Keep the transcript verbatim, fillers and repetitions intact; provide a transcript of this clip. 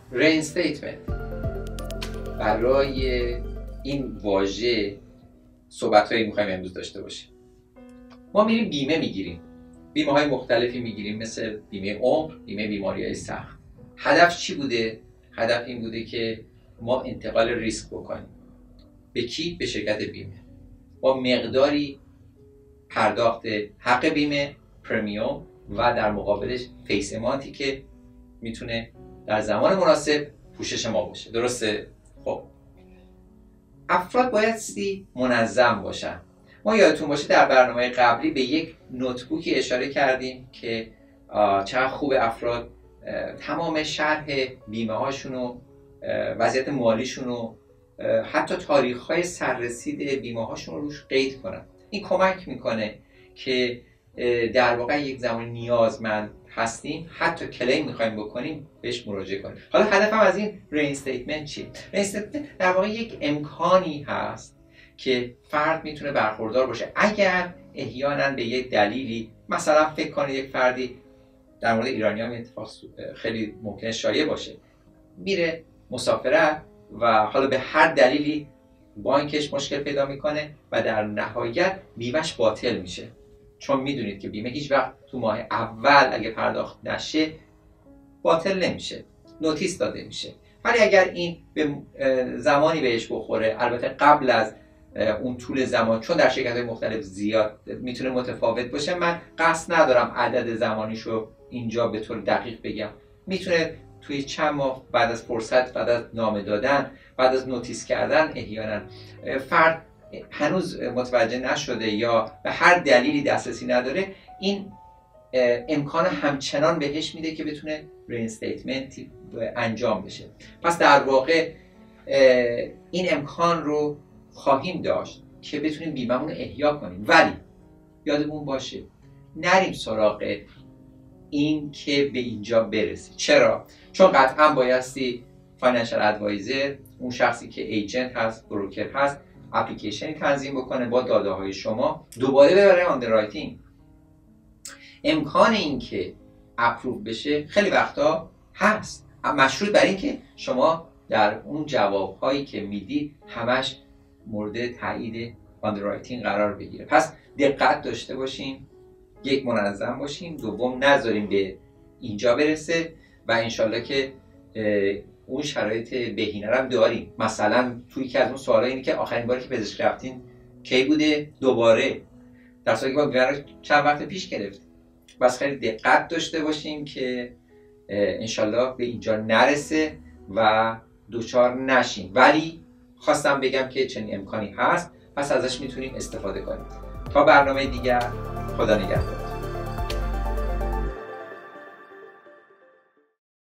رینستیتمنت برای این واژه صحبت‌هایی می‌خوایم امروز داشته باشیم. ما میریم بیمه میگیریم، بیمه های مختلفی میگیریم مثل بیمه عمر، بیمه بیماری‌های سخت. هدف چی بوده؟ هدف این بوده که ما انتقال ریسک بکنیم. به کی؟ به شرکت بیمه. با مقداری پرداخت حق بیمه، پرمیوم و در مقابلش فیس امانتی که میتونه در زمان مناسب پوشش ما باشه. درسته؟ خب افراد بایستی منظم باشن. ما یادتون باشه در برنامه قبلی به یک نوتبوکی اشاره کردیم که چقدر خوب افراد تمام شرح بیمه هاشون و وضعیت مالیشون و حتی تاریخ های سررسید بیمه هاشون رو روش قید کنن. این کمک میکنه که در واقع یک زمان نیازمند هستیم، حتی کلیم میخوایم بکنیم بهش مراجعه کنیم. حالا هدفم از این رینستیتمنت چیه؟ رینستیتمنت در واقع یک امکانی هست که فرد میتونه برخوردار باشه اگر احیانا به یک دلیلی، مثلا فکر کنید یک فردی، در مورد ایرانی‌ها این اتفاق خیلی ممکنه شایع باشه، میره مسافرت و حالا به هر دلیلی بانکش مشکل پیدا میکنه و در نهایت بیمهش باطل میشه. چون میدونید که بیمه هیچ وقت تو ماه اول اگه پرداخت نشه باطل نمیشه، نوتیس داده میشه. ولی اگر این به زمانی بهش بخوره، البته قبل از اون طول زمان، چون در شرکت‌های مختلف زیاد میتونه متفاوت باشه، من قصد ندارم عدد زمانیشو اینجا به طور دقیق بگم، میتونه توی چند ماه بعد از فرصت، بعد از نامه دادن، بعد از نوتیس کردن، احیانا فرد هنوز متوجه نشده یا به هر دلیلی دسترسی نداره، این امکان همچنان بهش میده که بتونه رینستیتمنت انجام بشه. پس در واقع این امکان رو خواهیم داشت که بتونیم بیمه‌مون رو احیا کنیم. ولی یادمون باشه نریم سراغ این که به اینجا برسیم. چرا؟ چون قطعا بایستی فاینانشال ادوایزر، اون شخصی که ایجنت هست، بروکر هست، اپلیکیشنی تنظیم بکنه با داده های شما، دوباره ببره آندررایتینگ. امکان این که اپروو بشه خیلی وقتا هست، مشروط بر این که شما در اون جوابهایی که میدید همش مورد تایید آندررایتینگ قرار بگیره. پس دقت داشته باشیم، یک منظم باشیم، دوم نذاریم به اینجا برسه و انشالله که اون شرایط بهینه رو هم داریم. مثلا توی که از اون سوالا اینه که آخرین باری که پزشک رفتین کی بوده؟ دوباره، در صورتی که ما بیمار رو چند وقت پیش گرفتیم. بس خیلی دقت داشته باشیم که انشالله به اینجا نرسه و دوچار نشیم. ولی خواستم بگم که چنین امکانی هست، پس ازش میتونیم استفاده کنیم. تا برنامه دیگر، خدا نگهدار.